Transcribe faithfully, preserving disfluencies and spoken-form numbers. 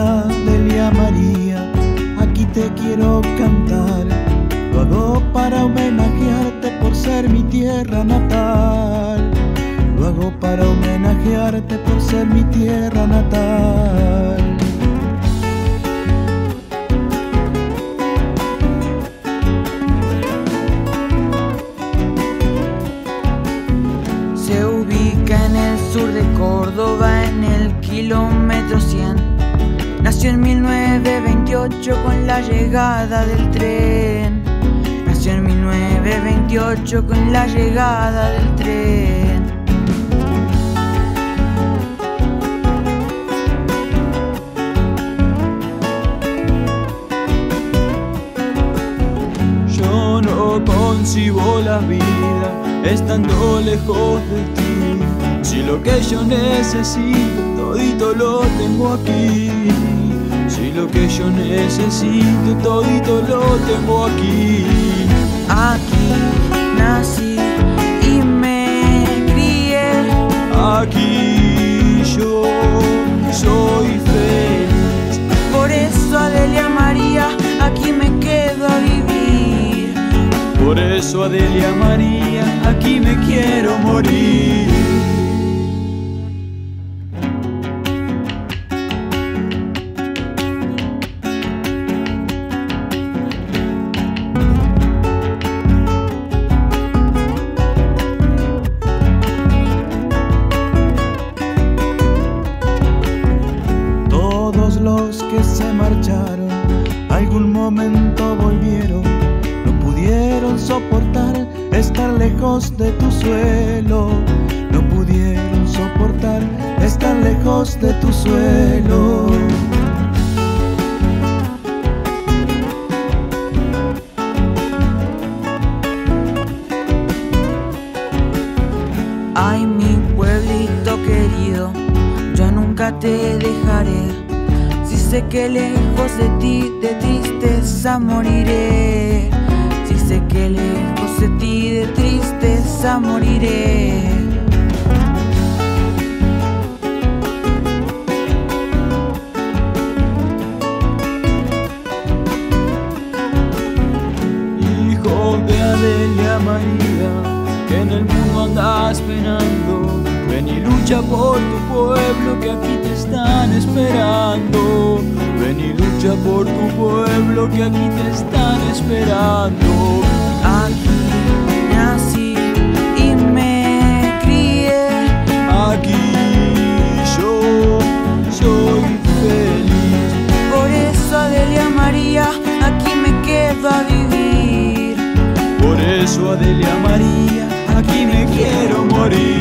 Adelia María, aquí te quiero cantar. Lo hago para homenajearte por ser mi tierra natal. Lo hago para homenajearte por ser mi tierra natal. Se ubica en el sur de Córdoba, en el kilómetro cien. Nació en mil novecientos veintiocho con la llegada del tren. Nació en mil novecientos veintiocho con la llegada del tren. Yo no concibo la vida estando lejos de ti. Si lo que yo necesito, todito lo tengo aquí. Si lo que yo necesito, todito lo tengo aquí. Aquí nací y me crié. Aquí yo soy feliz. Por eso, Adelia María, aquí me quedo a vivir. Por eso, Adelia María, aquí me quiero morir. Todos los que se marcharon, algún momento volvieron. No pudieron soportar estar lejos de tu suelo. No pudieron soportar estar lejos de tu suelo. Ay, mi pueblito querido, yo nunca te dejaré. Si sé que lejos de ti de tristeza moriré. Si sé que lejos de ti de tristeza moriré. Hijo de Adelia María, que en el mundo andas penando, ven y lucha por tu pueblo, que aquí te están esperando. Ven y lucha por tu pueblo, que aquí te están esperando. Aquí nací y me crié. Aquí yo soy feliz. Por eso, Adelia María, aquí me quedo a vivir. Por eso, Adelia María, aquí me quiero morir.